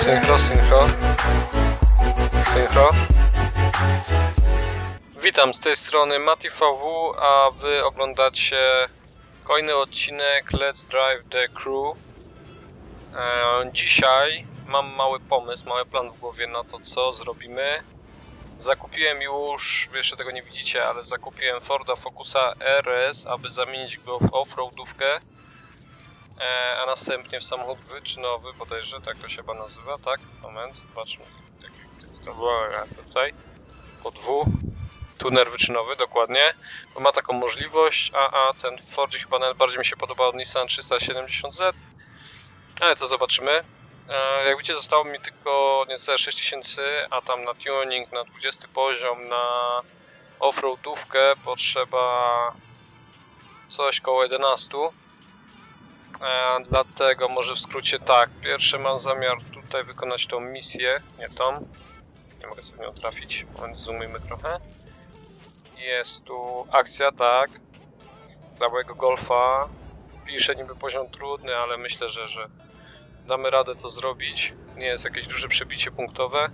Synchro. Witam, z tej strony MatiVW, a wy oglądacie kolejny odcinek Let's Drive the Crew. Dzisiaj mam mały pomysł, mały plan w głowie na to, co zrobimy. Zakupiłem już, wy jeszcze tego nie widzicie, ale zakupiłem Forda Focusa RS, aby zamienić go w offroadówkę. A następnie w samochód wyczynowy, bodajże tak to się chyba nazywa, tak? Moment, zobaczmy. Tutaj. Po tuner wyczynowy, dokładnie. Bo ma taką możliwość, a ten Ford chyba najbardziej mi się podoba od Nissan 370Z. Ale to zobaczymy. Jak widzicie, zostało mi tylko niecałe 6000, a tam na tuning, na 20 poziom, na offroadówkę potrzeba coś koło 11. Dlatego może w skrócie tak, pierwsze mam zamiar tutaj wykonać tą misję, nie tą. Nie mogę sobie nią trafić, moment, zoomujmy trochę. Jest tu akcja, tak, dla mojego Golfa. Pisze niby poziom trudny, ale myślę, że damy radę to zrobić. Nie jest jakieś duże przebicie punktowe.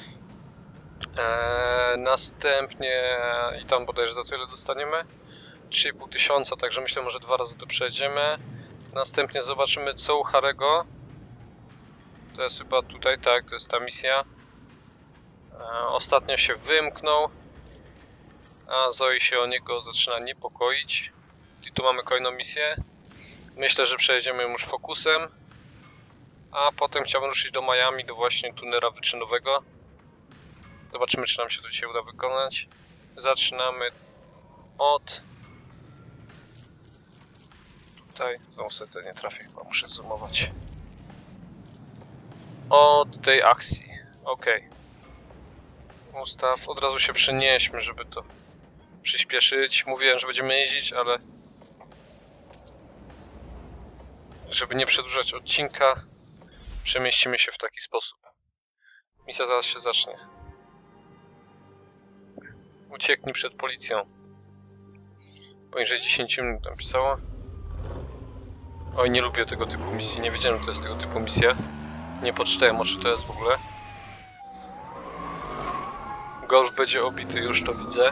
Następnie i tam bodajże za tyle dostaniemy 3500, także myślę, może 2 razy to przejdziemy. Następnie zobaczymy, co u Harego. To jest chyba tutaj, tak, to jest ta misja. Ostatnio się wymknął, a Zoe się o niego zaczyna niepokoić. I tu mamy kolejną misję. Myślę, że przejedziemy już Focusem. A potem chciałbym ruszyć do Miami, do właśnie tunera wyczynowego. Zobaczymy, czy nam się to dzisiaj uda wykonać. Zaczynamy od... Tutaj, znowu sobie nie trafię, chyba muszę zoomować. Od tej akcji, ok. Ustaw, od razu się przenieśmy, żeby to przyspieszyć. Mówiłem, że będziemy jeździć, ale żeby nie przedłużać odcinka, przemieścimy się w taki sposób. Misja zaraz się zacznie. Ucieknij przed policją. Poniżej 10 minut napisało. Oj, nie lubię tego typu misji. Nie wiedziałem, że to jest tego typu misja. Nie poczytałem, o czym to jest w ogóle. Golf będzie obity, już to widzę.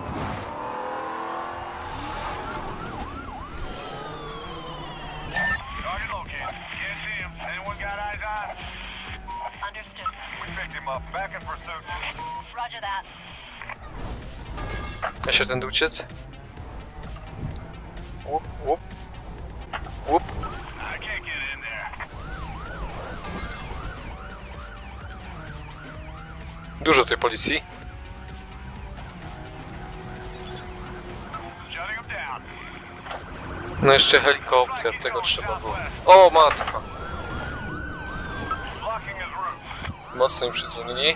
Ja się tędy uciec? Łup, łup. Łup. Dużo tej policji. No jeszcze helikopter, tego trzeba było. O matka! Mocno im przydzwonili.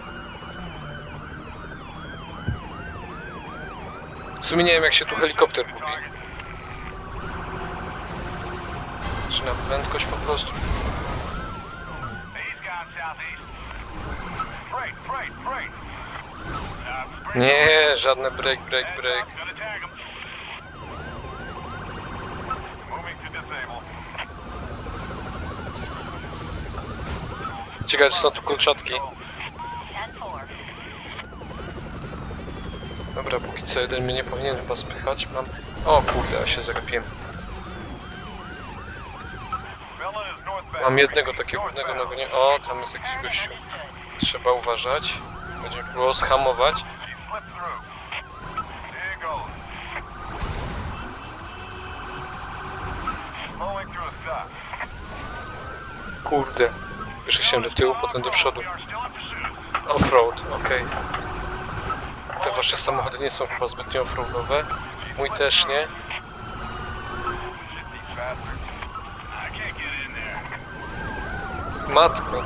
W sumie nie wiem, jak się tu helikopter gubi. Czy na prędkość po prostu? Nie, żadne break. Ciekawe, czy są tu kolczatki. Dobra, póki co jeden mnie nie powinien chyba spychać. Mam... O kurde, ja się zagapiłem. Mam jednego takiego górnego nagonie. O, tam jest jakiś gościu. Trzeba uważać. Będziemy próbował schamować. Kurde. Jeszcze się do tyłu, potem do przodu. Offroad, okej. Te wasze samochody nie są chyba zbytnio offroadowe. Mój też nie. Matko.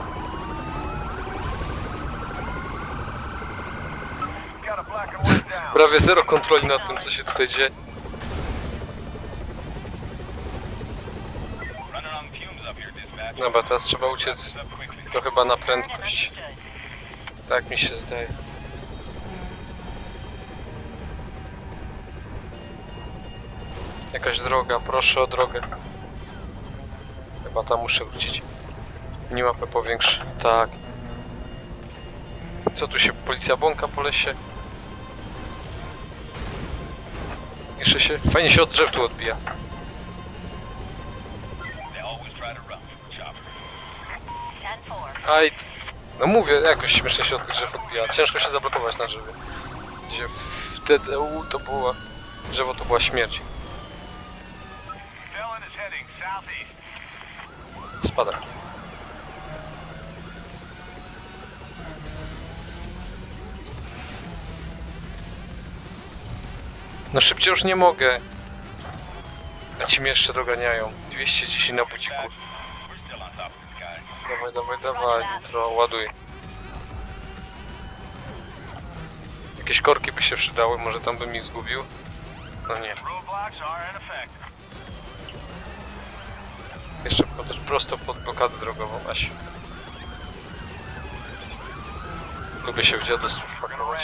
Prawie zero kontroli nad tym, co się tutaj dzieje. Dobra, teraz trzeba uciec to chyba na prędkość. Tak mi się zdaje. Jakaś droga, proszę o drogę. Chyba tam muszę wrócić. Minimapę powiększ. Tak. Co tu się policja błąka po lesie? Jeszcze się... Fajnie się od drzew tu odbija. Aj... No mówię, jakoś śmiesznie się od tych drzew odbija. Ciężko się zablokować na drzewie. Gdzie wtedy to była... Drzewo to była śmierć. Spada. No szybciej już nie mogę. A ci mnie jeszcze doganiają. 210 na buciku. Dawaj, dawaj, dawaj. Nitro, ładuj. Jakieś korki by się przydały, może tam bym ich zgubił. No nie. Jeszcze prosto pod blokadę drogową, Aś. Lubię się w dziadostwo pakować.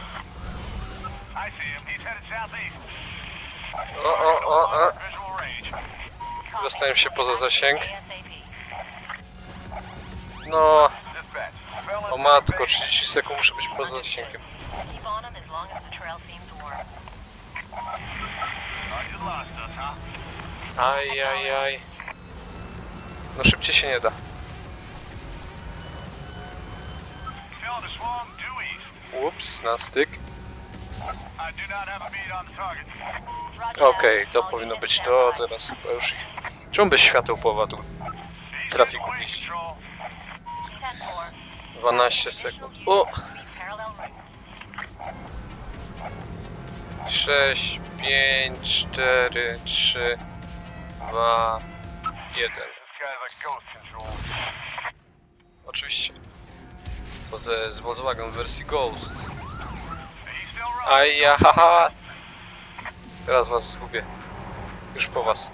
O. Dostałem się poza zasięg. No. O matko, 30 sekund muszę być poza zasięgiem. Ajajaj. No szybciej się nie da. Ups, na styk. Okej, to powinno być to, teraz chyba już... Czemu bez świateł powodu trafiku? 12 sekund. O! 6, 5, 4, 3, 2, 1. Oczywiście. To jest Volkswagen w wersji Ghost. Ajja, haha! Teraz was zgubię. Już po was.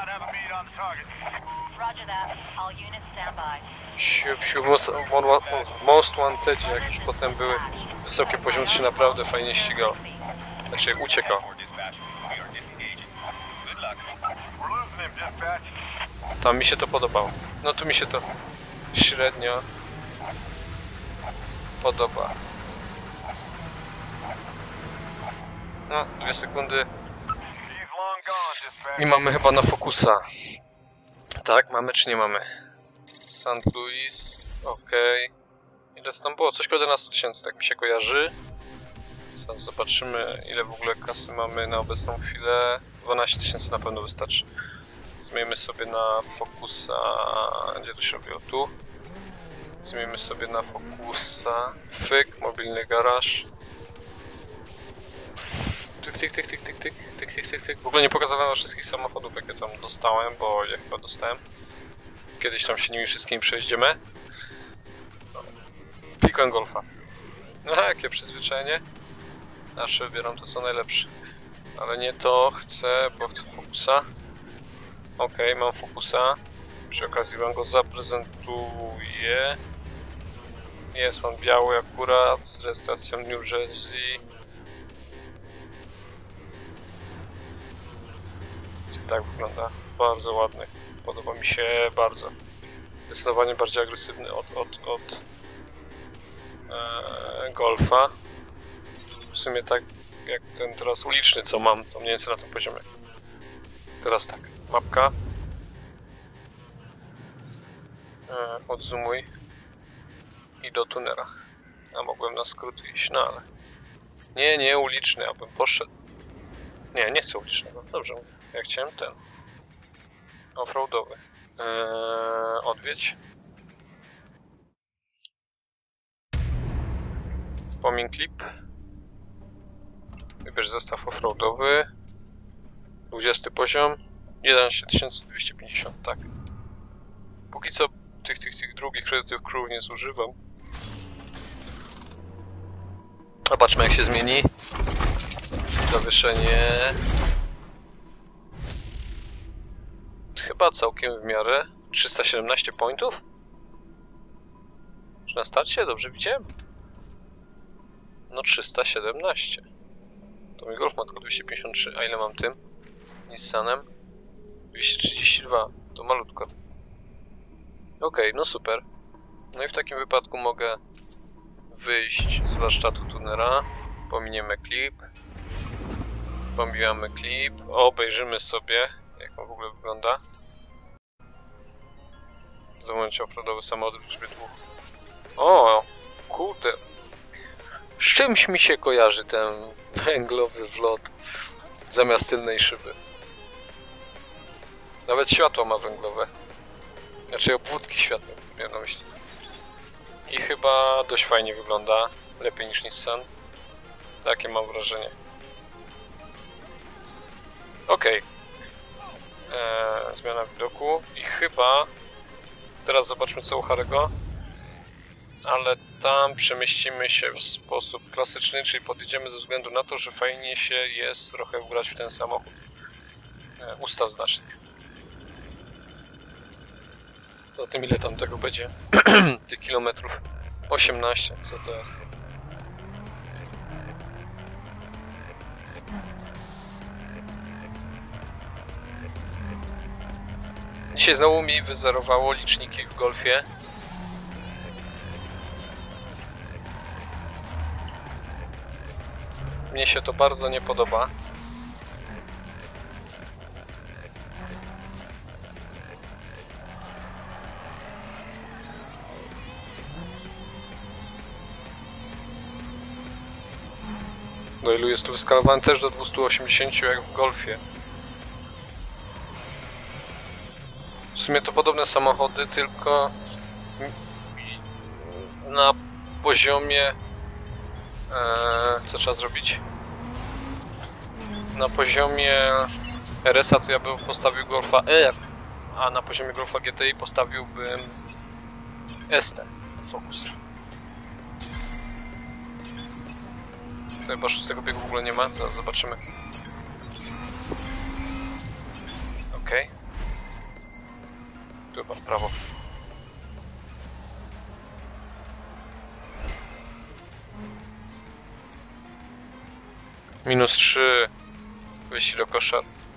Siup, Most Wanted, jak już potem były wysokie poziomy, to się naprawdę fajnie ścigało. Znaczy uciekał. Tam mi się to podobało. No tu mi się to średnio podoba. No, 2 sekundy. I mamy chyba na Focusa. Tak, mamy czy nie mamy? St. Louis, okej. Ile tam było? Coś koło 11 000, tak mi się kojarzy. Zaraz zobaczymy, ile w ogóle kasy mamy na obecną chwilę. 12 000 na pewno wystarczy. Zmienimy sobie na Focusa. Gdzie to się robiło? Tu. Zmienimy sobie na Focusa. Fyk, mobilny garaż. Tyk. W ogóle nie pokazałem wszystkich samochodów, jakie tam dostałem, bo ja chyba dostałem. Kiedyś tam się nimi wszystkimi przejeździmy. Klikłem Golfa. No jakie przyzwyczajenie. Zawsze wybieram to co najlepsze. Ale nie to chcę, bo chcę Focusa. Okej, mam Focusa. Przy okazji wam go zaprezentuję. Jest on biały akurat, z rejestracją New Jersey. Tak wygląda, bardzo ładny. Podoba mi się bardzo. Zdecydowanie bardziej agresywny od Golfa. W sumie tak jak ten teraz uliczny, co mam, to mniej więcej na tym poziomie. Teraz tak, mapka. Odzoomuj. I do tunera. A mogłem na skrót iść, no ale... Nie, uliczny, abym poszedł. Nie chcę ulicznego, dobrze mówię. Ja chciałem ten. Offroadowy. Odwiedź. Poming clip. Wybierz zestaw offroadowy. 20 poziom. 11250, tak. Póki co tych drugich kredytów crew nie zużywam. Zobaczmy jak się zmieni. Zawieszenie. Chyba całkiem w miarę. 317 pointów? Czy na starcie? Dobrze widziałem? No 317. To mój Golf ma tylko 253. A ile mam tym? Nissanem? 232. To malutko. Okej, no super. No i w takim wypadku mogę wyjść z warsztatu tunera. Pominiemy klip. Pomijamy klip. Obejrzymy sobie, jak on w ogóle wygląda. Zdobądźcie offroadowy samochód w liczbie 2. O, kurde. Z czymś mi się kojarzy ten węglowy wlot zamiast tylnej szyby. Nawet światło ma węglowe. Znaczy obwódki światła, to miałem na myśli. I chyba dość fajnie wygląda. Lepiej niż Nissan. Takie mam wrażenie. Okej. Zmiana widoku. I chyba... Teraz zobaczmy co u Harego. Ale tam przemieścimy się w sposób klasyczny, czyli podjedziemy ze względu na to, że fajnie się jest trochę ugrać w ten samochód. Ustaw znacznik. O tym ile tam tego będzie? Tych kilometrów? 18, co to jest? Dzisiaj znowu mi wyzerowało liczniki w Golfie. Mnie się to bardzo nie podoba. Do ilu jest tu wyskalowany? Też do 280 jak w Golfie. W sumie to podobne samochody, tylko na poziomie... co trzeba zrobić? Na poziomie RS-a to ja bym postawił Golfa R, a na poziomie Golfa GTI postawiłbym ST Focus. To chyba 6 biegu w ogóle nie ma, zaraz zobaczymy. Okej. Tu chyba w prawo. -3. Wyjście do kosza.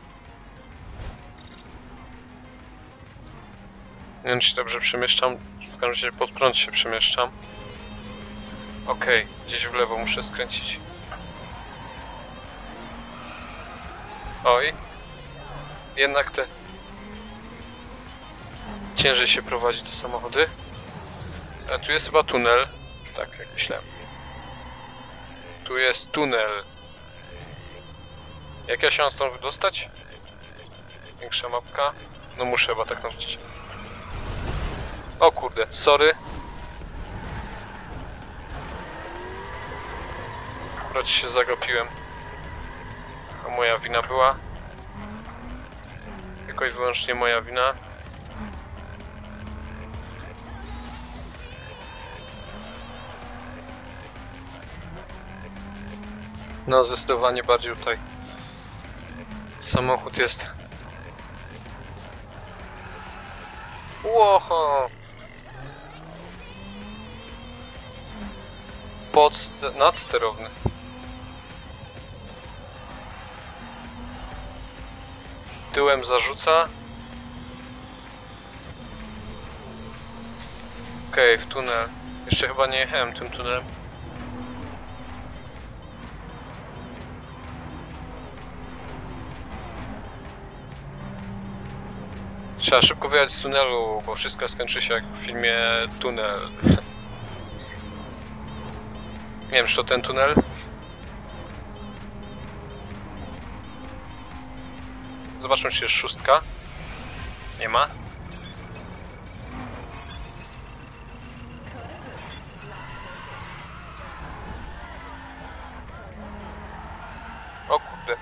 Nie wiem, czy dobrze przemieszczam. W każdym razie pod prąd się przemieszczam. Okej, gdzieś w lewo muszę skręcić. Oj. Jednak te... Ciężej się prowadzi te samochody. A tu jest chyba tunel. Tak, jak myślałem. Tu jest tunel. Jak ja się mam stąd wydostać? Większa mapka. No muszę chyba tak nauczyć. O kurde, sorry. Akurat się zagapiłem. To moja wina była. Tylko i wyłącznie moja wina. No zdecydowanie bardziej tutaj samochód jest. Łoho! Nadsterowny. Tyłem zarzuca. Okej, w tunel. Jeszcze chyba nie jechałem tym tunelem. Trzeba szybko wyjechać z tunelu, bo wszystko skończy się jak w filmie Tunel. Nie wiem, czy to ten tunel? Zobaczmy, czy jest 6. Nie ma. O kurde.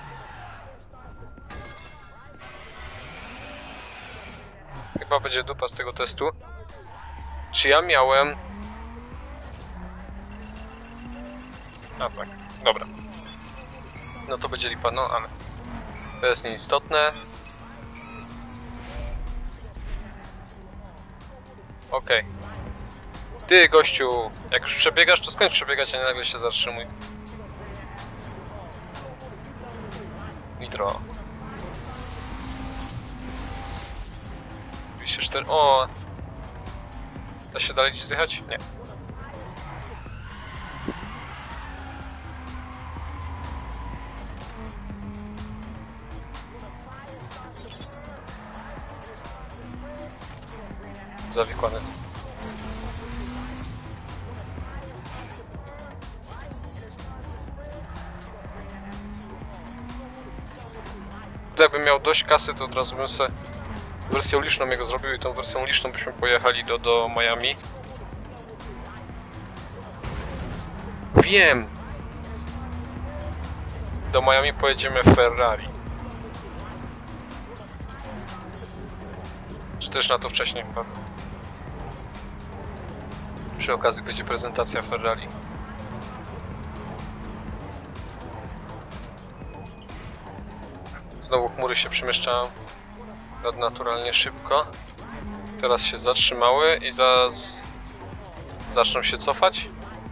Chyba będzie dupa z tego testu. Czy ja miałem... A tak, dobra. No to będzie lipa, no ale... To jest nieistotne. Okej. Ty, gościu, jak już przebiegasz, to skończ przebiegać, a nie nagle się zatrzymuj. Nitro. 204. O! Da się dalej gdzieś zjechać? Nie. Zawikłany. Jakbym miał dość kasy, to od razu bym sobie wersję uliczną jego zrobił i tą wersją uliczną byśmy pojechali do Miami. Wiem! Do Miami pojedziemy Ferrari. Czy też na to wcześniej chyba? Przy okazji będzie prezentacja Ferrari. Znowu chmury się przemieszczają nadnaturalnie szybko. Teraz się zatrzymały i zaraz zaczną się cofać.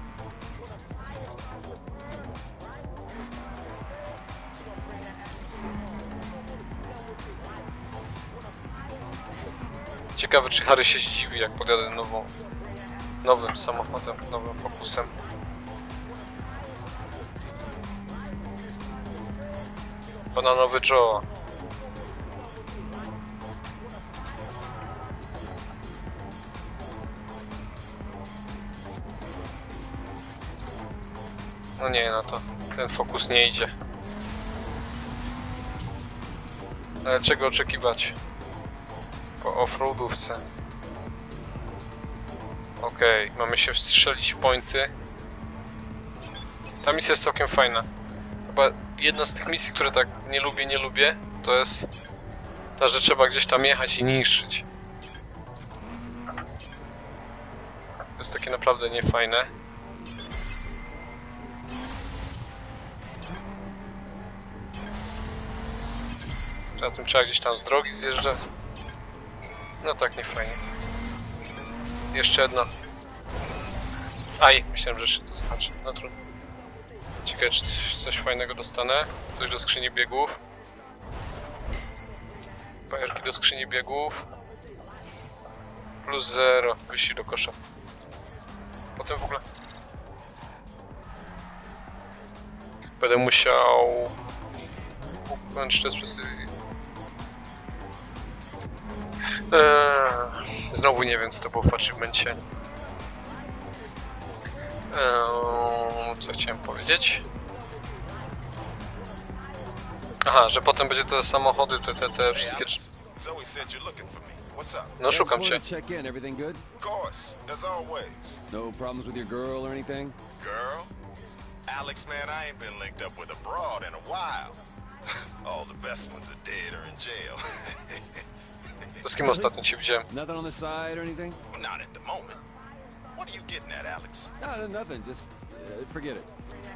Ciekawe, czy Harry się zdziwi, jak podjadę nowym samochodem, nowym Focusem. Bananowy Joe. No nie, no to ten Focus nie idzie. Ale czego oczekiwać po offroadówce? Okej, mamy się wstrzelić w pointy. Ta misja jest całkiem fajna. Chyba jedna z tych misji, które tak nie lubię, to jest ta, że trzeba gdzieś tam jechać i niszczyć. To jest takie naprawdę niefajne. Poza tym trzeba gdzieś tam z drogi zjeżdżać. No tak, niefajnie. Jeszcze jedna. Aj, myślałem, że jeszcze to znaczy. No trudno. Ciekawe, czy coś fajnego dostanę. Coś do skrzyni biegów. Bajerki do skrzyni biegów. Plus 0. Wyjście do kosza. Potem w ogóle będę musiał ukończyć test przez... Znowu nie wiem, co to było w achievemencie. Co chciałem powiedzieć? Aha, że potem będzie te samochody, te wszystkie... No szukam cię. No problems with your girl or anything? Girl? Alex, man, I ain't been linked up with a broad in a while. All the best ones are dead or in jail. To z kim ostatnio się widziałem? Nothing on the side or anything? Not at the moment. What are you getting at, Alex? No, nothing. Just forget it.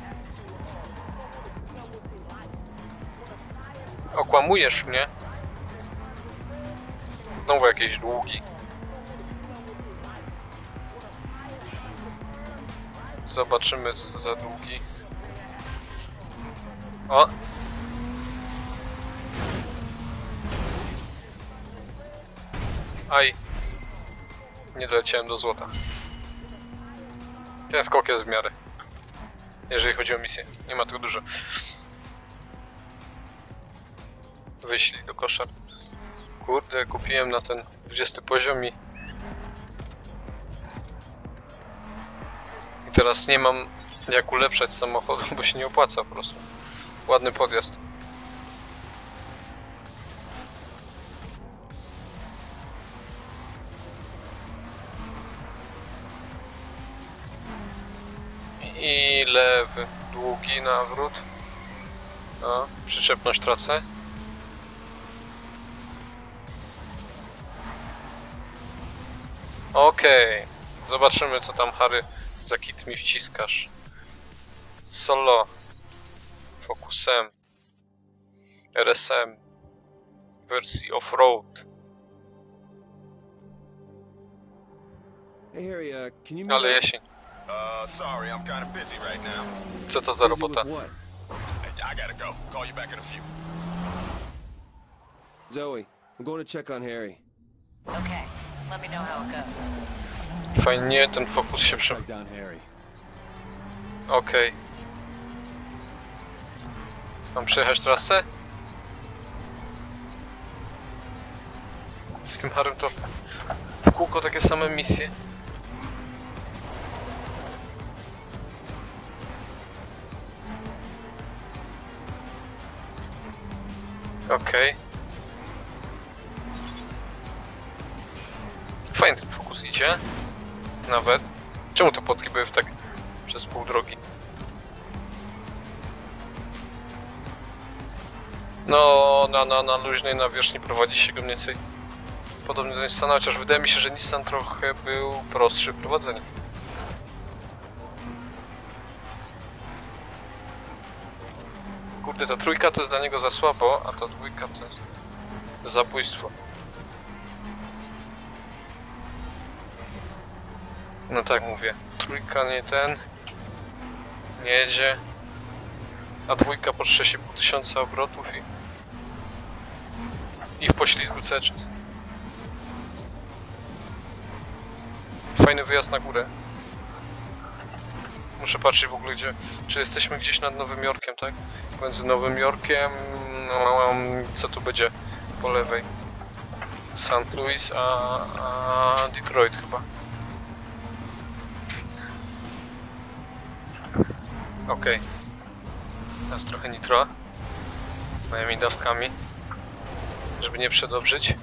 Okłamujesz mnie? Znowu jakieś długi. Zobaczymy, co za długi. O! Aj! Nie doleciałem do złota. Ten skok jest w miarę. Jeżeli chodzi o misję. Nie ma tego dużo. Wyślij do kosza. Kurde, kupiłem na ten 20 poziom i teraz nie mam jak ulepszać samochodu, bo się nie opłaca po prostu. Ładny podjazd. I lewy, długi nawrót. No, przyczepność tracę. Okej, zobaczymy, co tam, Harry, za kit mi wciskasz. Solo, Focusem, RSM, wersji off-road. Hey Harry, can you... Ale jesień. Sorry, I'm kind of busy right now. Co to za robota? I gotta go. Call you back in a few. Zoe, I'm going to check on Harry. Okay, let me know how it goes. Fajnie, ten fokus się przy... Track down Harry. Okej. Mam przejechać trasę? Z tym Harrym to w kółko takie same misje. Okej. Fajny ten fokus idzie. Nawet. Czemu te płotki były w tak przez pół drogi? No, na luźnej nawierzchni prowadzi się go mniej więcej podobnie do Nissana, chociaż wydaje mi się, że Nissan trochę był prostszy w prowadzeniu. Kurde, ta trójka to jest dla niego za słabo, a ta dwójka to jest zabójstwo. No tak mówię, trójka nie ten, nie jedzie, a dwójka po 6500 obrotów i w poślizgu cały czas. Fajny wyjazd na górę. Muszę patrzeć w ogóle gdzie, czy jesteśmy gdzieś nad Nowym Jorkiem, tak? Między Nowym Jorkiem, no, co tu będzie po lewej? St. Louis, a Detroit chyba. Okej. Teraz trochę nitro. Moimi dawkami. Żeby nie przedobrzyć.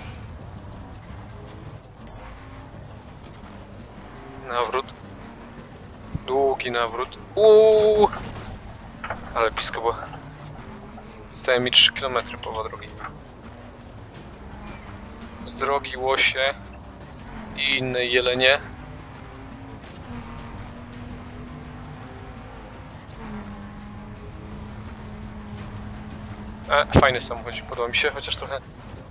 Nawrót. Długi nawrót. Ale blisko było. Zostaje mi 3 km połowa drogi. Z drogi łosie i inne jelenie. Fajny samochodzik, podoba mi się, chociaż trochę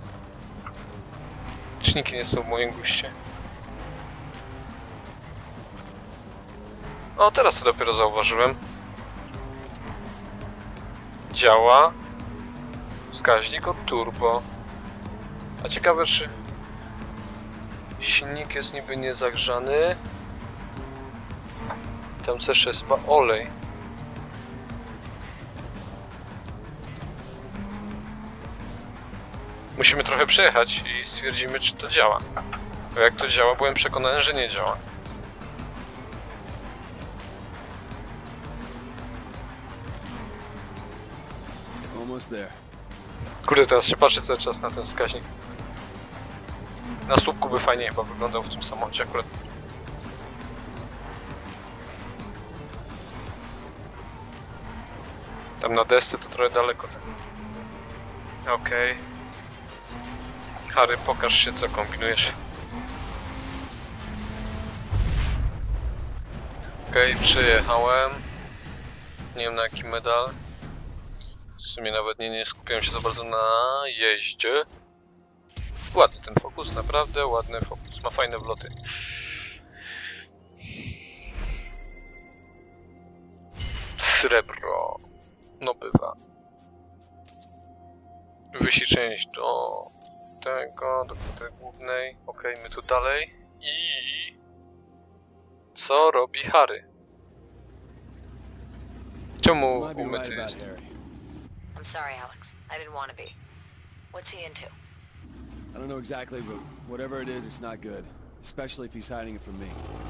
liczniki nie są w moim guście. O, teraz to dopiero zauważyłem. Działa wskaźnik od turbo. A ciekawe, czy silnik jest niby niezagrzany. Tam też jest chyba olej. Musimy trochę przejechać i stwierdzimy, czy to działa. Bo jak to działa, byłem przekonany, że nie działa. Almost there. Kurde, teraz się patrzę cały czas na ten wskaźnik. Na słupku by fajnie chyba wyglądał w tym samochodzie akurat. Tam na desce to trochę daleko. Okej. Harry, pokaż się, co kombinujesz. Okej, przyjechałem. Nie wiem na jaki medal. W sumie nawet nie skupiłem się za bardzo na jeździe. Ładny ten fokus, naprawdę ładny fokus. Ma fajne wloty. Srebro. No bywa. Wysi część do tego, do tej głównej. Okej, my tu dalej. I co robi Harry? Czemu Might be umyty right about jest? Harry. I'm sorry, Alex. I didn't want to be. What's he into? I don't know exactly, but whatever it is, it's not good. Especially if he's hiding it from me.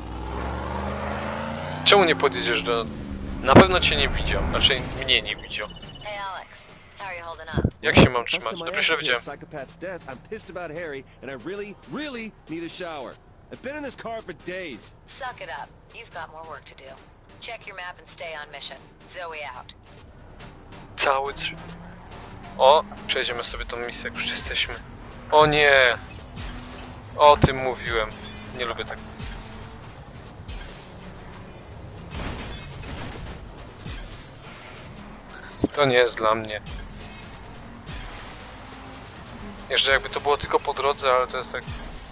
Czemu nie podjedziesz do... Na pewno cię nie widział, znaczy mnie nie widział. Hey, Alex. How are you holding up? Jak się mam Custom trzymać? my Dobrze ass źle to be a widziałem. psychopath's death. I'm pissed about Harry, and I really need a shower. I've been in this car for days. Suck it up. You've got more work to do. Check your map and stay on mission. Zoe out. Cały O, przejdziemy sobie tą misję, jak już jesteśmy. O nie! O tym mówiłem. Nie lubię tak. To nie jest dla mnie. Jeżeli jakby to było tylko po drodze, ale to jest tak...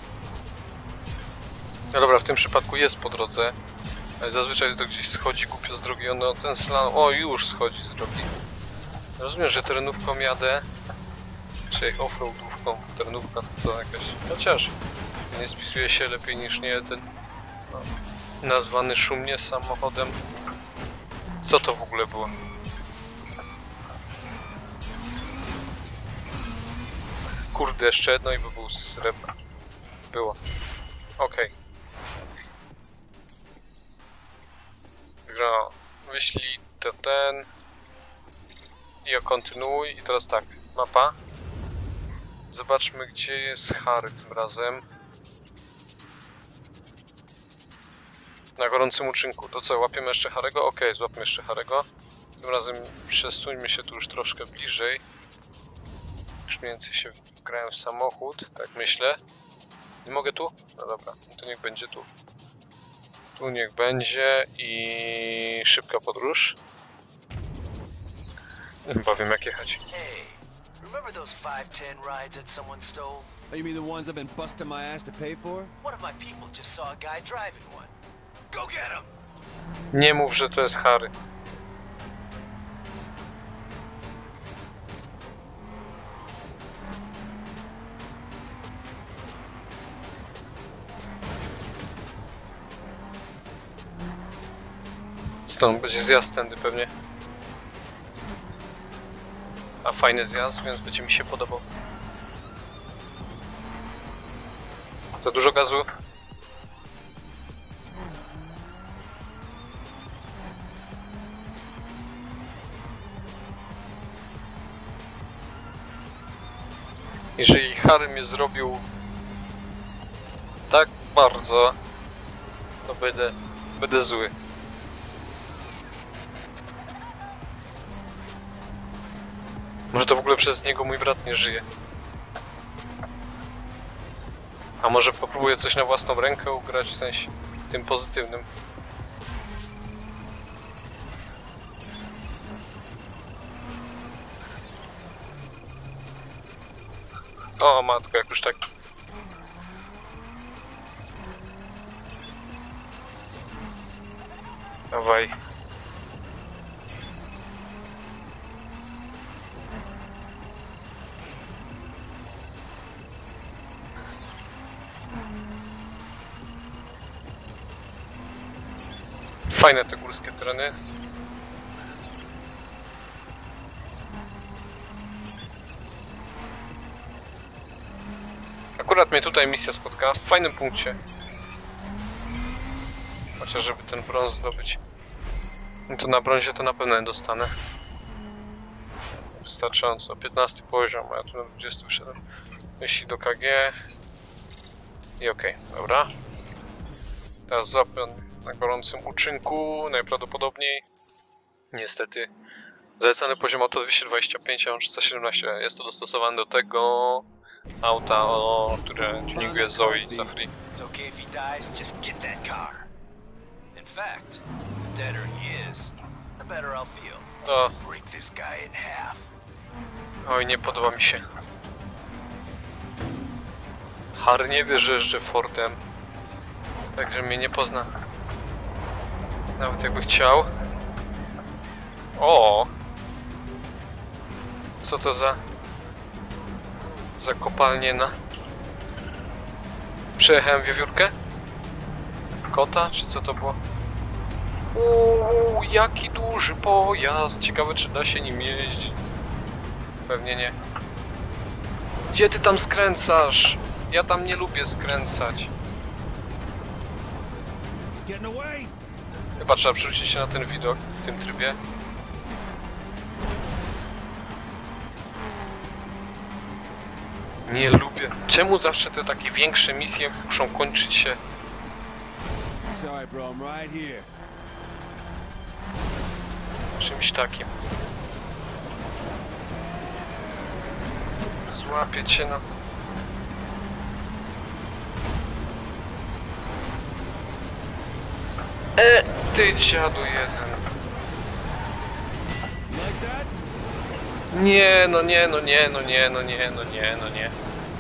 No dobra, w tym przypadku jest po drodze. Ale zazwyczaj to gdzieś schodzi głupio z drogi. Ono ten slalom... O, już schodzi z drogi. Rozumiem, że terenówką jadę. Czy offroadówką. Terenówka to jakaś... Chociaż... Nie spisuje się lepiej niż nie jeden nazwany szumnie samochodem. Co to w ogóle było? Kurde, jeszcze jedno i by był srebro. Było. Okej. Gra, wyślij to ten i kontynuuj. I teraz tak, mapa. Zobaczmy, gdzie jest Harry tym razem. Na gorącym uczynku. To co, łapiemy jeszcze Harry'ego? Okej, złapmy jeszcze Harry'ego. Tym razem przesuńmy się tu już troszkę bliżej. Już mniej więcej się wgrałem w samochód, tak myślę. Nie mogę tu? No dobra, to niech będzie tu. Tu niech będzie i szybka podróż. Chyba wiem, jak jechać. Hey, remember those 5-10 rides that someone stole? Oh, you mean the ones I've been busting my ass to pay for? One of my people just saw a guy driving one. Go get him! Nie mów, że to jest Harry. Stąd będzie zjazd tędy pewnie. A fajny zjazd, więc będzie mi się podobał. Za dużo gazu. Jeżeli Harry mnie zrobił tak bardzo, to będę zły. Może to w ogóle przez niego mój brat nie żyje. A może popróbuję coś na własną rękę ugrać, w sensie tym pozytywnym. O matko, jak już tak. Dawaj. Fajne te górskie tereny. Akurat mnie tutaj misja spotkała w fajnym punkcie. Chociaż żeby ten brąz zdobyć, no to na brązie to na pewno nie dostanę. Wystarczająco. 15 poziom, a ja tu na 20 wszedłem. Jeśli do KG. I okej, dobra. Teraz złapię na gorącym uczynku, najprawdopodobniej. Niestety. Zalecany poziom auto 225, a on 317. Jest to dostosowane do tego auta, które tuninguje Zoe za free. It's okay if he dies, just get that car. In fact, the deader he is, the better I'll feel. O, Break this guy in half. oj, nie podoba mi się. Harry nie wie, że jeżdżę Fordem. Także mnie nie pozna. Nawet jakby chciał. O! Co to za kopalniena? Przejechałem wiewiórkę? Kota? Czy co to było? Uuu, jaki duży pojazd! Ciekawe, czy da się nim jeździć. Pewnie nie. Gdzie ty tam skręcasz? Ja tam nie lubię skręcać. It's getting away. Chyba trzeba przerzucić się na ten widok w tym trybie. Nie lubię. Czemu zawsze te takie większe misje muszą kończyć się? Sorry, bro, I'm right here. Czymś takim. Złapię cię na... Ty dziadu jeden. You like that? Nie, no nie, no nie, no nie, no nie, no nie, no nie.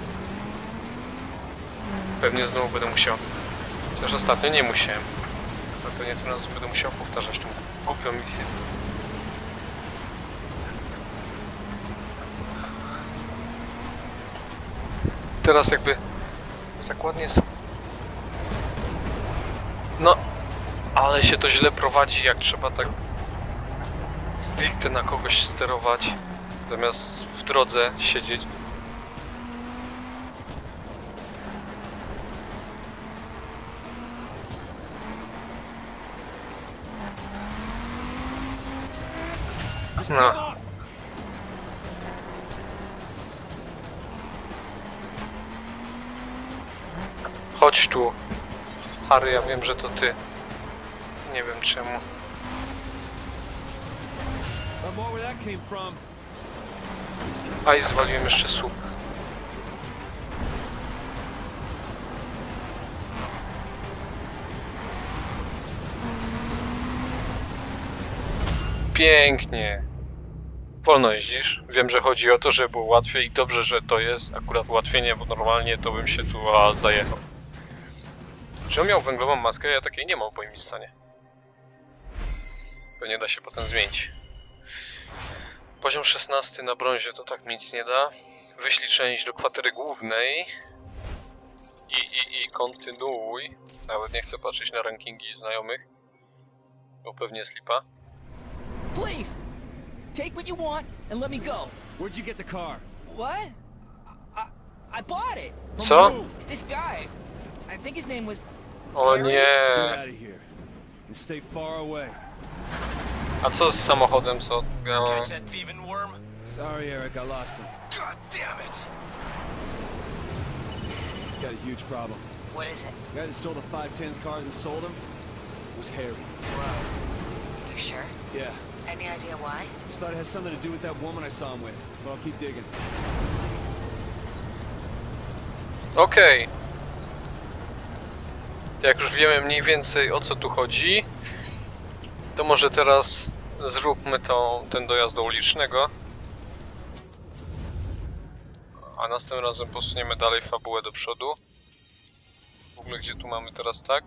Pewnie znowu będę musiał. Chociaż ostatnio nie musiałem. Ale pewnie tym razem będę musiał powtarzać tą głupią misję. Teraz jakby tak ładnie... No, ale się to źle prowadzi, jak trzeba tak stricte na kogoś sterować, zamiast w drodze siedzieć. No. Chodź tu. Harry, ja wiem, że to ty. Nie wiem czemu. A i zwaliłem jeszcze słup. Pięknie. Wolno jeździsz. Wiem, że chodzi o to, żeby było łatwiej i dobrze, że to jest akurat ułatwienie, bo normalnie to bym się tu zajechał. Czy on miał węglową maskę? Ja takiej nie mam w moim Nissanie. Pewnie da się potem zmienić. Poziom 16 na brązie to tak nic nie da. Wyślij część do kwatery głównej. I kontynuuj. Nawet nie chcę patrzeć na rankingi znajomych. Bo pewnie jest lipa. Please, take what you want and let me go. Where'd you get the car? What? I bought it. From Co? who? This guy. I think his name was... O nie. Get out of here. And stay far away. A co z samochodem? Co? Catch that thieving worm? Sorry, Eric, I lost him. God damn it! Got a huge problem. What is it? The guy that stole the 510's cars and sold them was Harry. You sure? Yeah. Any idea why? Just thought it has something to do with that woman I saw him with. But I'll keep digging. Okej. Jak już wiemy mniej więcej o co tu chodzi, to może teraz zróbmy ten dojazd do ulicznego. A następnym razem posuniemy dalej fabułę do przodu. W ogóle gdzie tu mamy teraz, tak?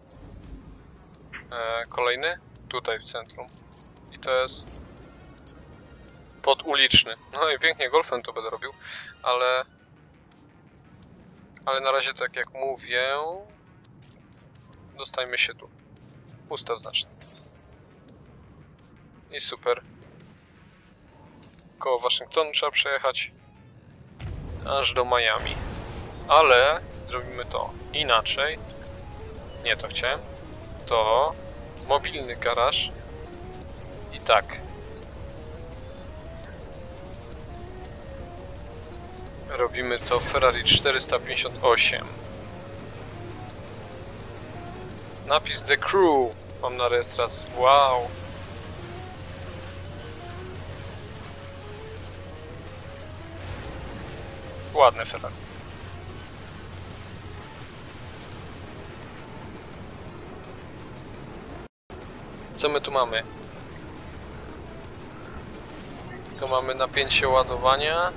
Kolejny? Tutaj w centrum. I to jest poduliczny. No i pięknie golfem to będę robił, ale na razie, tak jak mówię, dostajmy się tu. Ustaw znacznie. I super. Koło Waszyngtonu trzeba przejechać aż do Miami. Ale zrobimy to inaczej. Nie to chciałem. To mobilny garaż. I tak. Robimy to Ferrari 458. Napis The Crew mam na rejestracji. Wow. Ładne Ferrari. Co my tu mamy? Tu mamy napięcie ładowania.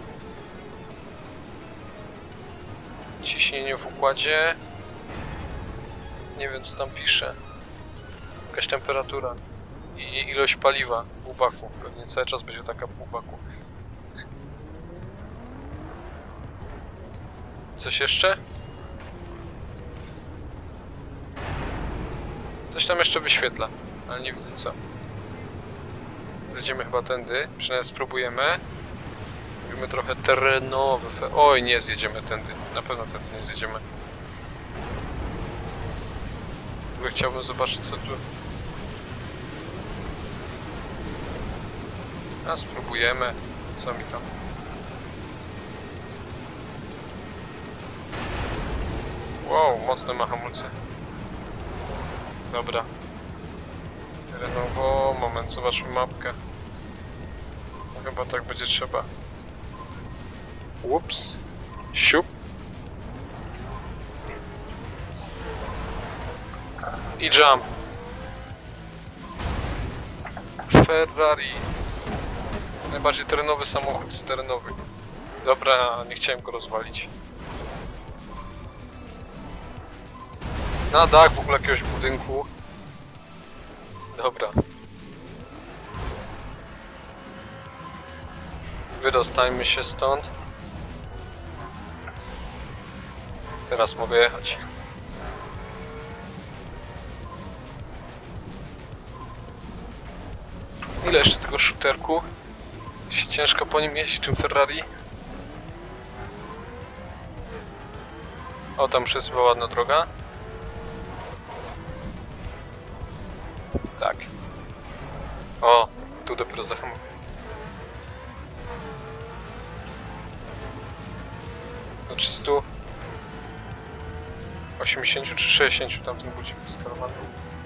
Ciśnienie w układzie. Nie wiem co tam pisze. Jakaś temperatura. I ilość paliwa w półbaku. Pewnie cały czas będzie taka w półbaku. Coś jeszcze? Coś tam jeszcze wyświetla, ale nie widzę co. Zjedziemy chyba tędy, przynajmniej spróbujemy. Robimy trochę terenowe. Oj, nie zjedziemy tędy. Na pewno tędy nie zjedziemy. W ogóle chciałbym zobaczyć co tu... A spróbujemy. Co mi tam? Wow, mocne ma hamulce. Dobra. Terenowo, moment, zobaczmy mapkę. No, chyba tak będzie trzeba. Ups. Siup. I jump. Ferrari. Najbardziej terenowy samochód z terenowych. Dobra, nie chciałem go rozwalić. Na dach w ogóle jakiegoś budynku. Dobra. Wydostajmy się stąd. Teraz mogę jechać. Ile jeszcze tego shooterku? Się ciężko po nim jeździć, tym Ferrari. O, tam już jest chyba ładna droga. Tak. O, tu dopiero zahamuję. Do 380 czy 60 tamtym budzik wyskalowany.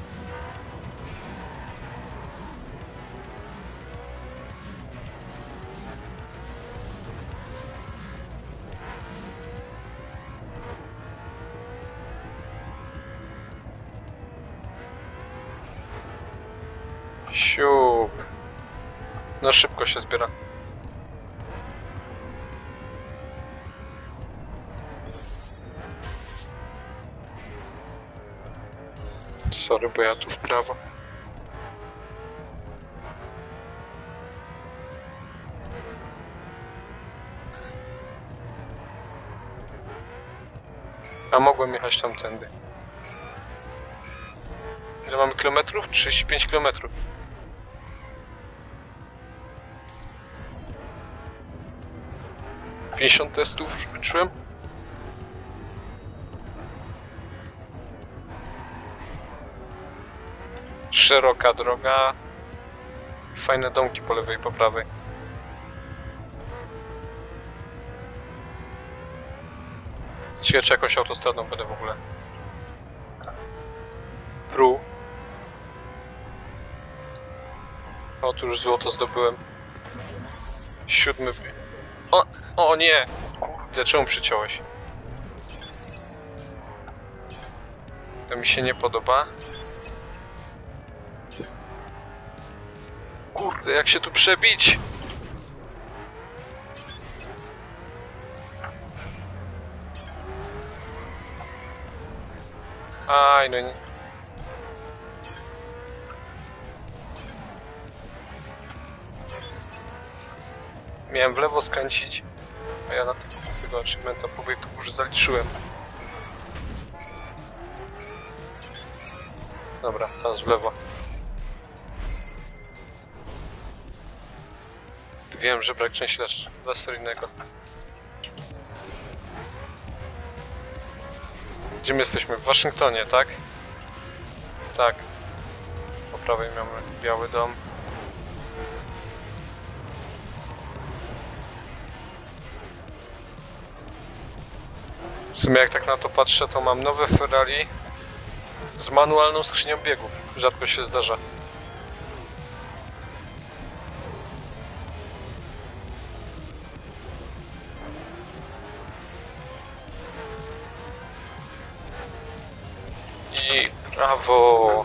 Siup. No szybko się zbiera. Sorry, bo ja tu w prawo. A mogłem jechać tamtędy. Ile mamy kilometrów? 35 kilometrów. $50 testów już wyczułem. Szeroka droga. Fajne domki po lewej i po prawej. Ciekawe, czy jakąś autostradą będę w ogóle. Pru. O, tu już złoto zdobyłem. 7. O nie! Kurde, czemu przyciąłeś? To mi się nie podoba. Kurde, jak się tu przebić? Aj, no nie. Miałem w lewo skręcić, a ja na tego achievementa pobiegł już zaliczyłem. Dobra, teraz w lewo. Wiem, że brak części laseryjnego. Gdzie my jesteśmy? W Waszyngtonie, tak? Tak. Po prawej mamy Biały Dom. W sumie jak tak na to patrzę, to mam nowe Ferrari z manualną skrzynią biegów. Rzadko się zdarza. I brawo!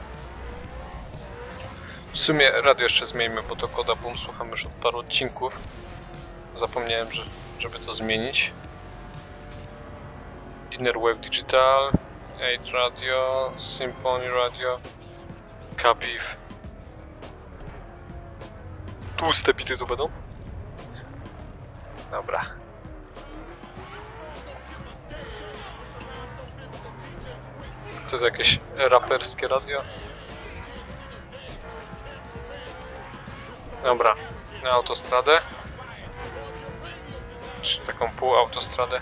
W sumie radio jeszcze zmieńmy, bo to Koda Boom słucham już od paru odcinków. Zapomniałem, żeby to zmienić. Inner Wave Digital, 8 Radio, Symphony Radio, Kabif. Tłuste bity tu będą? Dobra. To jest jakieś raperskie radio? Dobra, na autostradę. Czy taką półautostradę.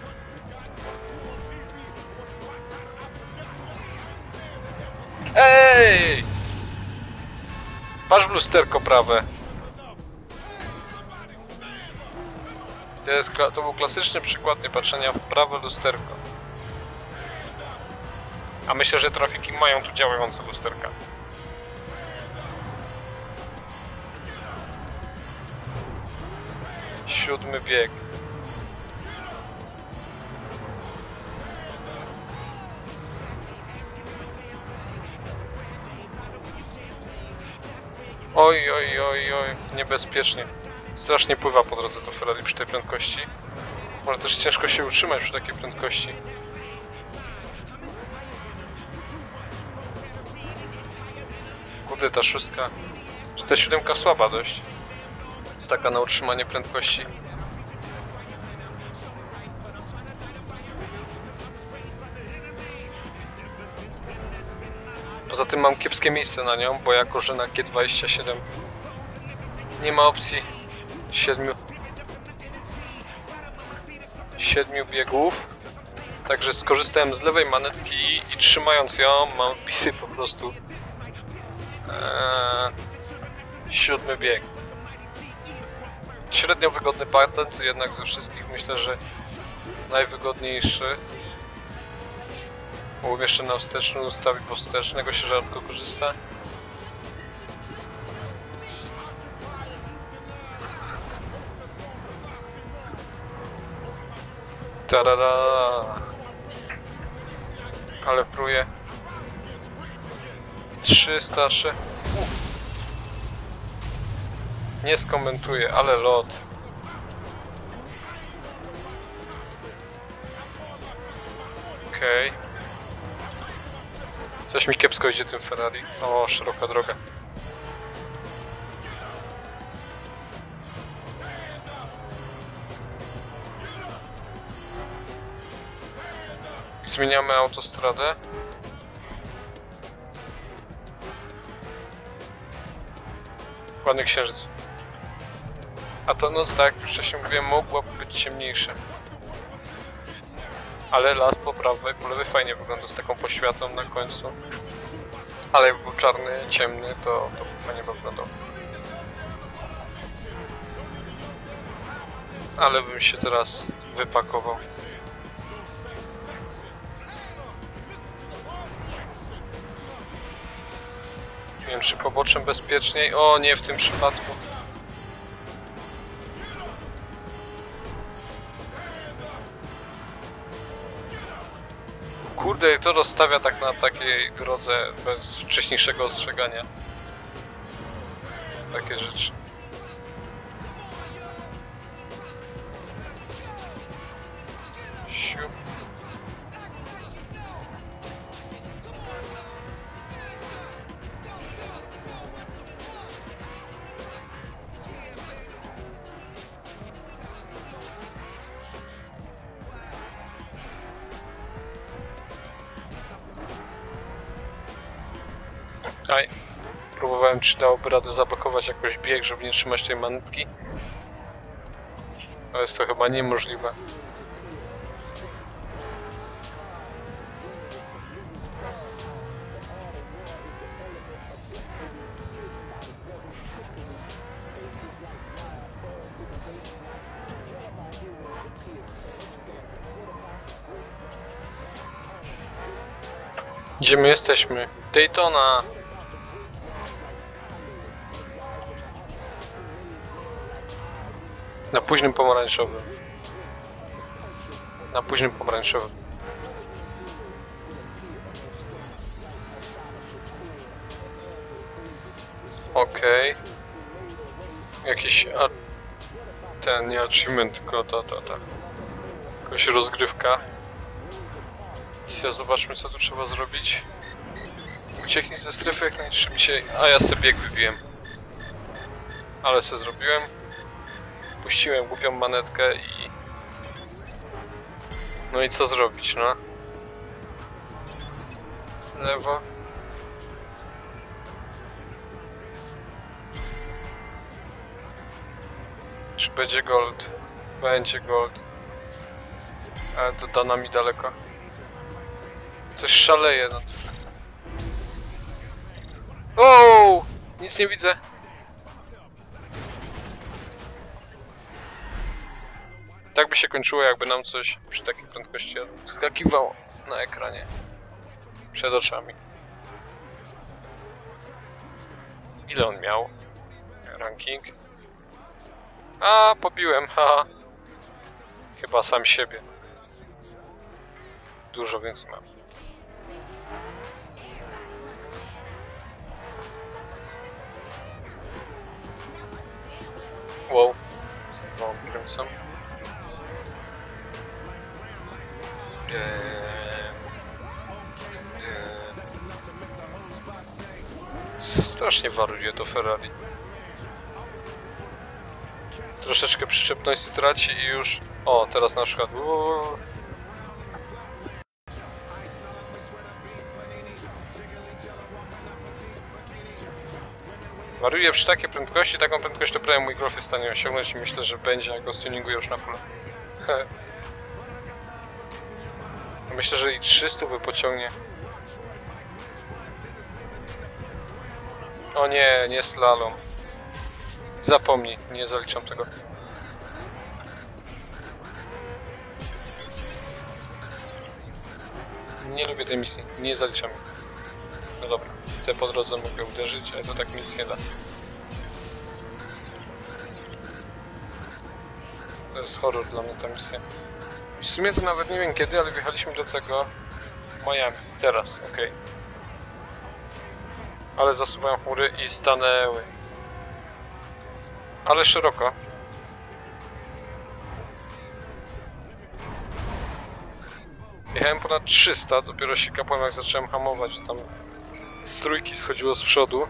Ej! Patrz w lusterko prawe. To był klasyczny przykład niepatrzenia w prawe lusterko. A myślę, że trafiki mają tu działające lusterka. Siódmy bieg. Oj, niebezpiecznie. Strasznie pływa po drodze to Ferrari przy tej prędkości. Może też ciężko się utrzymać przy takiej prędkości. Kurde, ta szóstka... Czy ta siódemka słaba dość? Jest taka na utrzymanie prędkości. Poza tym mam kiepskie miejsce na nią, bo jako że na G27 nie ma opcji 7 biegów. Także skorzystałem z lewej manetki i trzymając ją mam wpisy po prostu 7 bieg. Średnio wygodny patent, jednak ze wszystkich myślę, że najwygodniejszy. Umieszczę na wsteczny, ustawi po wstecznego, się rzadko korzysta. Tarara. Ale pruje 306. Nie skomentuję, ale lot. Okej. Coś mi kiepsko idzie tym Ferrari. O, szeroka droga. Zmieniamy autostradę. Ładny księżyc. A to noc, tak jak już wcześniej mówiłem, mogłaby być ciemniejsza. Ale las po prawej, po lewej fajnie wygląda z taką poświatą na końcu. Ale jak był czarny, ciemny, to fajnie wyglądał. Ale bym się teraz wypakował. Nie wiem, czy poboczem bezpieczniej? O, nie w tym przypadku. Kurde, kto rozstawia tak na takiej drodze bez wcześniejszego ostrzegania? Takie rzeczy. Siup. Aj, próbowałem, czy dałoby radę zablokować jakoś bieg, żeby nie trzymać tej manetki. Ale jest to chyba niemożliwe. Gdzie my jesteśmy? Daytona! Na późnym pomarańczowym. Na późnym pomarańczowym. Okej. Jakiś... ten nie achievement, tylko ta. Jakaś rozgrywka. Zobaczmy, co tu trzeba zrobić. Ucieknij ze strefy jak najszybciej. A ja sobie bieg wybiłem. Ale co zrobiłem? Puściłem głupią manetkę i... No i co zrobić, no? Lewo. Czy będzie gold? Będzie gold. Ale to da nami daleko. Coś szaleje, no. O! Nic nie widzę. Tak by się kończyło, jakby nam coś przy takiej prędkości skakiwało na ekranie. Przed oczami. Ile on miał? Ranking. A, pobiłem, haha. Chyba sam siebie. Dużo więcej mam. Wow. Znowu kręcam. Strasznie waruje to Ferrari. Troszeczkę przyczepność straci i już... O, teraz na przykład... Wariuję przy takiej prędkości, taką prędkość to prawie mój Golf jest w stanie osiągnąć i myślę, że będzie, jak go stuninguję już na full. Myślę, że i 300 by pociągnie. O nie, nie slalom. Zapomnij, nie zaliczam tego. Nie lubię tej misji, nie zaliczam. No dobra, te po drodze mogę uderzyć, ale to tak mi nic nie da. To jest horror dla mnie ta misja. W sumie to nawet nie wiem kiedy, ale wjechaliśmy do tego Miami. Teraz, okej. Ale zasuwają chmury i stanęły. Ale szeroko. Jechałem ponad 300, dopiero się kapłem jak zacząłem hamować, tam z trójki schodziło z przodu.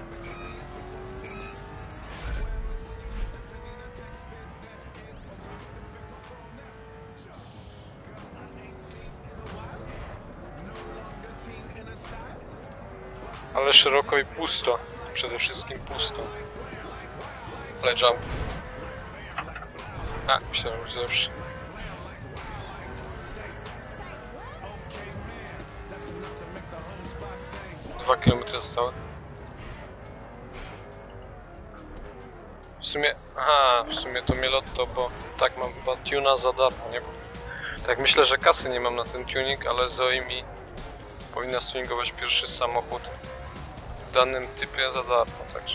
Ale szeroko i pusto. Przede wszystkim pusto. Ale jump. A, myślałem, że zawsze. Dwa kilometry zostały. W sumie... Aha, w sumie to mnie lotto, bo tak mam chyba tuna za darmo, nie? Tak myślę, że kasy nie mam na ten tuning, ale Zoe mi powinna tuningować pierwszy samochód w danym typie za darmo, także...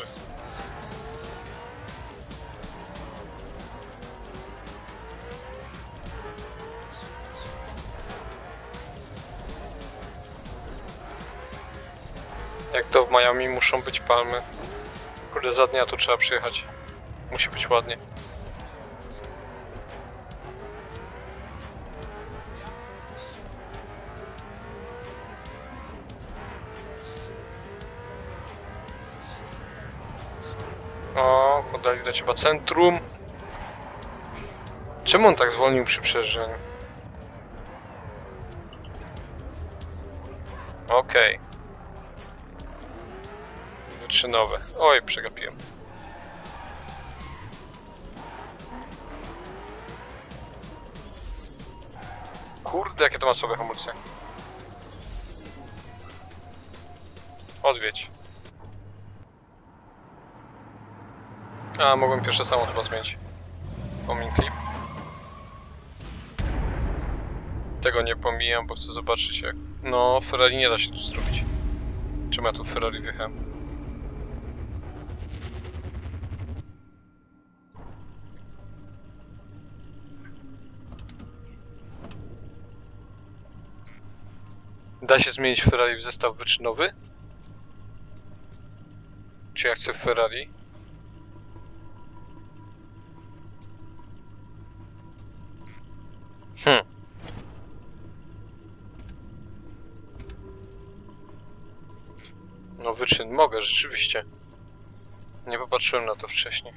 Jak to w Miami muszą być palmy. Kurde, za dnia tu trzeba przyjechać. Musi być ładnie. O, podali do ciebie centrum. Czemu on tak zwolnił przy przejeżdżaniu? Okej. Wyczynowe. Oj, przegapiłem. Kurde, jakie to ma słabe hamulce. Odwiedź. A, mogłem pierwszy samochód chyba zmienić. Pomin clip. Tego nie pomijam, bo chcę zobaczyć jak... No, Ferrari nie da się tu zrobić. Czemu ja tu Ferrari wjechałem? Da się zmienić Ferrari w zestaw wyczynowy? Czy ja chcę Ferrari? No wyczyn mogę, rzeczywiście. Nie popatrzyłem na to wcześniej.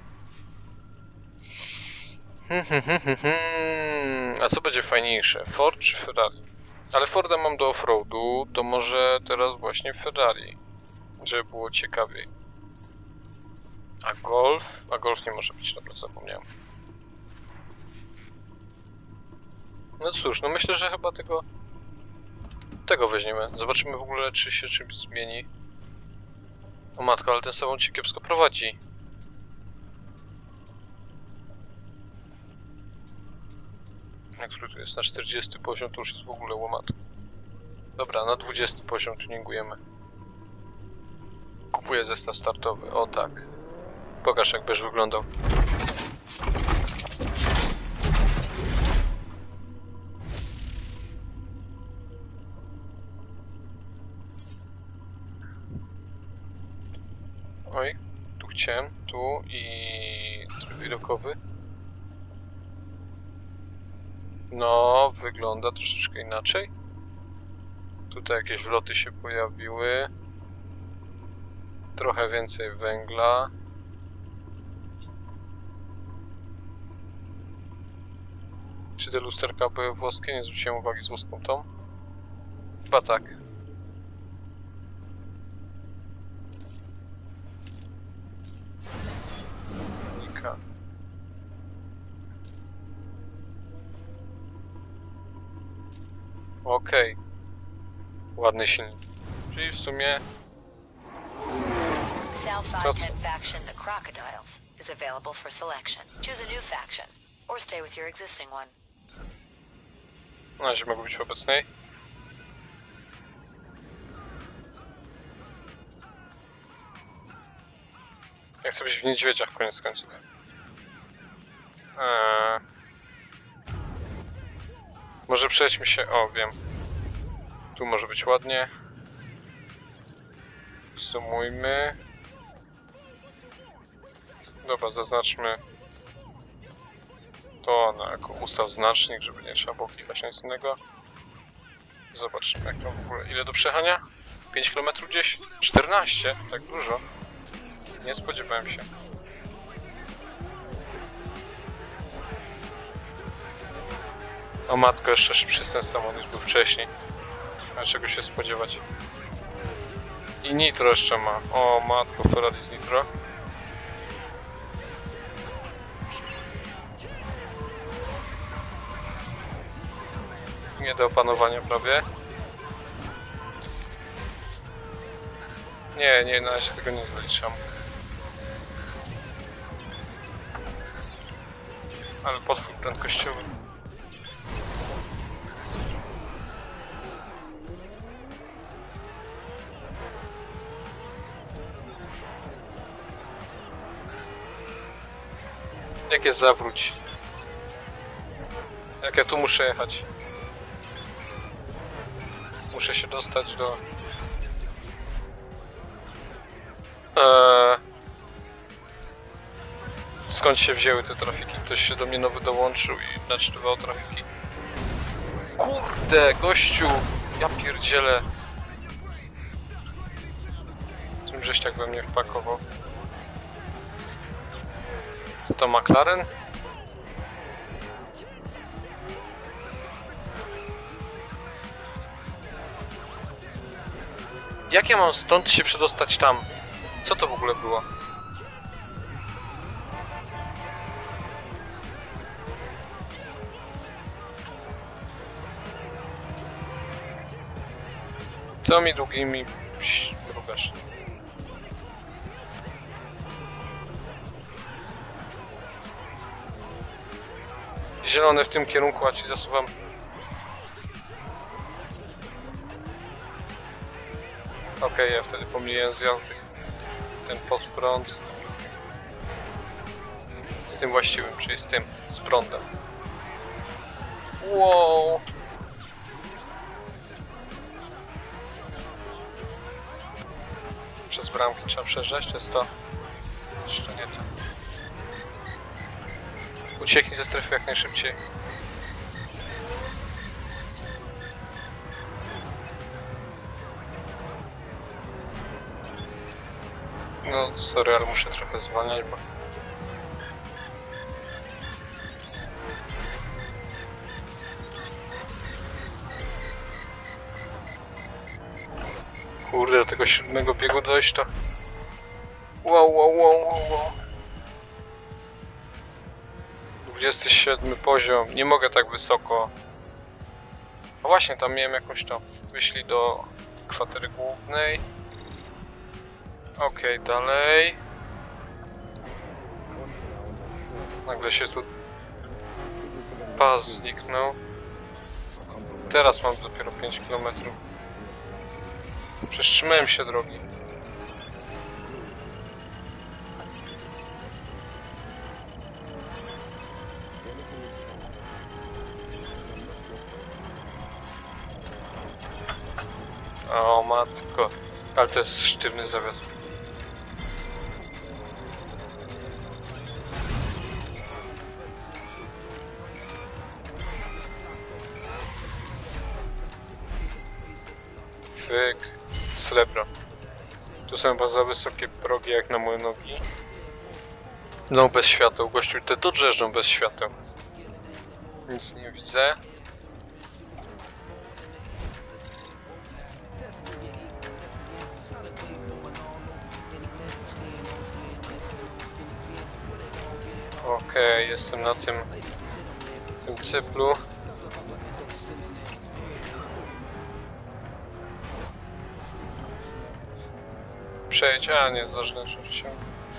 A co będzie fajniejsze? Ford czy Ferrari? Ale Forda mam do offroadu, to może teraz właśnie Ferrari, żeby było ciekawiej. A Golf? A Golf nie może być, dobra, zapomniałem. No cóż, no myślę, że chyba tego weźmiemy. Zobaczymy w ogóle, czy się czymś zmieni. O matko, ale ten salon ci kiepsko prowadzi. Na który tu jest? Na 40 poziom to już jest w ogóle łomat. Dobra, na 20 poziom tuningujemy. Kupuję zestaw startowy, o tak. Pokaż jak będziesz wyglądał. Oj, tu chciałem, tu i tryb widokowy. No, wygląda troszeczkę inaczej. Tutaj jakieś wloty się pojawiły. Trochę więcej węgla. Czy te lusterka były włoskie? Nie zwróciłem uwagi z włoską tą. Chyba tak. Okej. Ładny silnik. Czyli w sumie... South 510 faction, the Crocodiles, is available for selection. Choose a new faction, or stay with your existing one. Na razie mogę być w obecnej. Jak chcę być w niedźwiedziach, koniec końców. Może przejdźmy się... O, wiem. Tu może być ładnie. Sumujmy. Dobra, zaznaczmy to jako ustaw znacznik, żeby nie trzeba było klikać na nic innego. Zobaczmy jak to w ogóle... Ile do przejechania? 5 km gdzieś? 14? Tak dużo? Nie spodziewałem się. O matko, jeszcze szybszy ten samochód niż był wcześniej. A czego się spodziewać? I nitro jeszcze ma. O matko, Ferrari z nitro. Nie do opanowania prawie. Nie, na razie tego nie zaliczam. Ale potwór prędkościowy. Jak jest zawróć? Jak ja tu muszę jechać? Muszę się dostać do... Skąd się wzięły te trafiki? Ktoś się do mnie nowy dołączył i naczytywał trafiki. Kurde, gościu! Ja pierdzielę. Tym żeś tak we mnie wpakował. Co to, McLaren? Jak ja mam stąd się przedostać tam? Co to w ogóle było? Co mi długimi mrugasz? Zielone w tym kierunku, a ci zasuwam. Okej, ja wtedy pomyliłem zwiazdy. Ten podprąd z tym właściwym, czyli z tym, z prądem. Wow. Przez bramki trzeba przejeżdżać, to jest to. Jeszcze nie to. Ucieknij ze strefy jak najszybciej. No, sorry, ale muszę trochę zwalniać, bo... Kurde, do tego 7. biegu dojść to... Wow. 27 poziom, nie mogę tak wysoko. No właśnie, tam miałem jakąś to. Wyszli do kwatery głównej. Okej, dalej. Nagle się tu pas zniknął. Teraz mam dopiero 5 km. Przetrzymałem się drogi. O matko, ale to jest sztywny zawias. Fyk, srebro. Tu są chyba za wysokie progi jak na moje nogi. No bez świateł, gościu, te dodrzeżdżą bez świateł. Nic nie widzę. Okej, jestem na tym cyplu. przejdź, a nie, zdążyłem się.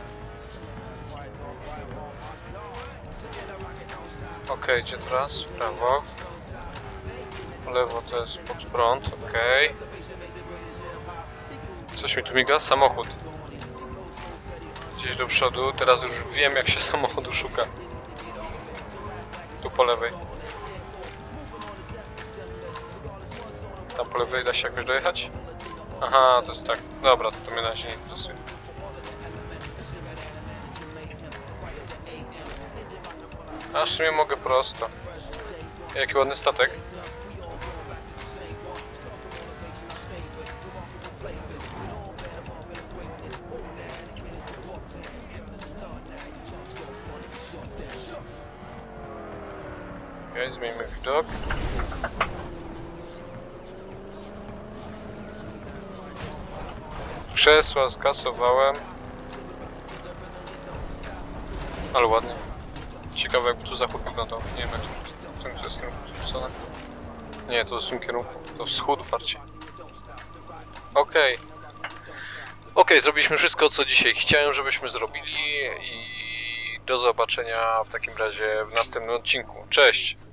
Okej, gdzie teraz? W prawo. W lewo to jest pod prąd, okej. Coś mi tu miga? Samochód. Gdzieś do przodu, teraz już wiem jak się samochodu szuka. Tu po lewej. Tam po lewej da się jakoś dojechać? Aha, to jest tak. Dobra, to mnie na razie nie interesuje. Aż w sumie mogę prosto. Jaki ładny statek. Okej, zmieńmy widok. Krzesła skasowałem. Ale ładnie. Ciekawe jakby tu zachód wyglądał. Nie wiem jak w tym jest kierunku. Nie, to w tym kierunku. To wschód bardziej. Okej. Okej, zrobiliśmy wszystko co dzisiaj chciałem, żebyśmy zrobili i do zobaczenia w takim razie w następnym odcinku. Cześć!